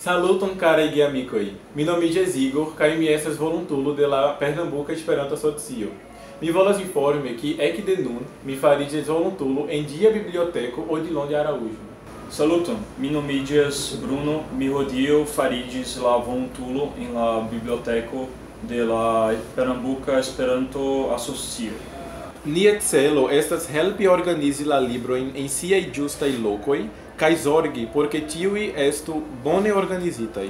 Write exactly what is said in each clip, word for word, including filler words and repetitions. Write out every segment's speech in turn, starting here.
Saluton caraj geamikoj. Mi nomiĝas Igor kaj mi estas volontulo de la Pernambuka Esperanto-Asocio. Mi volas informi ke ekde nun mi fariĝis volontulo en ĝia biblioteko Odilon de Araújo. Saluton, mi nomiĝas Bruno, mi hodiaŭ fariĝis la volontulo en la biblioteko de la Pernambuka Esperanto-Asocio. Nia celo estas helpi organizi la librojn en siaj ĝustaj lokoj kaj zorgi por ke tiuj estu bone organizitaj.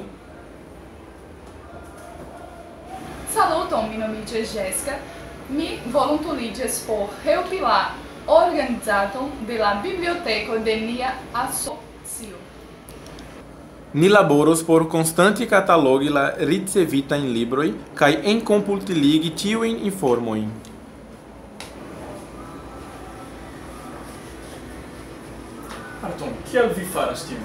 Saluton, mi nomiĝas Jéssica. Mi volontuliĝas por helpi la organizadon de la biblioteko de nia asocio. Ni laboros por konstante katalogi la ricevitajn libroj kaj enkomputiligi tiujn informojn. Arton, kial vi faras tion?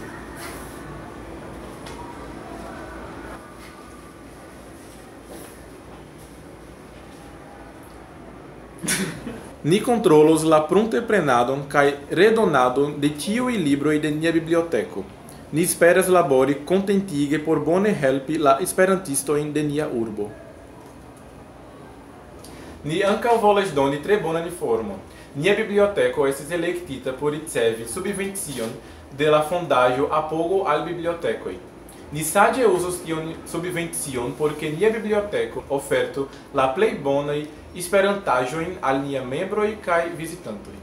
Ni kontrolos la prunteprenadon kaj redonadon de tiuj libroj de nia biblioteko. Ni esperas labori kontentige por bone helpi la esperantistojn de nia urbo. Ni ankaŭ volas doni tre bonan informon. Nia biblioteko estis elektita por ricevi subvencion de la fondaĵo Apogo al Bibliotekoj. Ni saĝe uzos tiun subvencion por ke nia biblioteko ofertu la plej bonaj esperantaĵojn al nia membroj kaj vizitantoj.